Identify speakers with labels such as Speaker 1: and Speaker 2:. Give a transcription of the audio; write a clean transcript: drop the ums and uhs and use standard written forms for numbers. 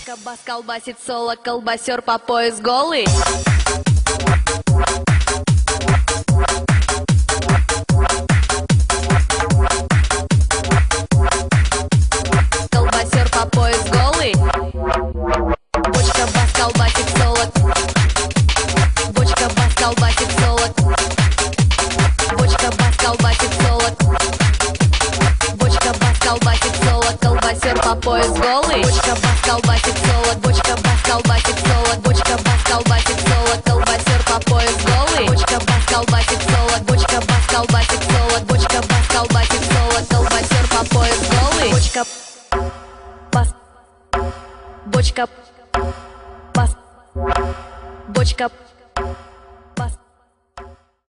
Speaker 1: Бочка бас колбасит соло, колбасер по пояс голый. Колбасер по пояс голый. Бочка бас колбасит соло. Бочка бас колбасит соло. Бочка бас колбасит соло. Бочка бас колбасит соло, колбасер по пояс голый. Бочка бас колбасит соло, бочка бас колбасит соло, бочка бас колбасит соло, колбасер по пояс голый. Бочка бас колбасит соло, бочка бас колбасит соло, бочка бас колбасит соло, колбасер по пояс голый. Бочка бас, бочка бас, бочка.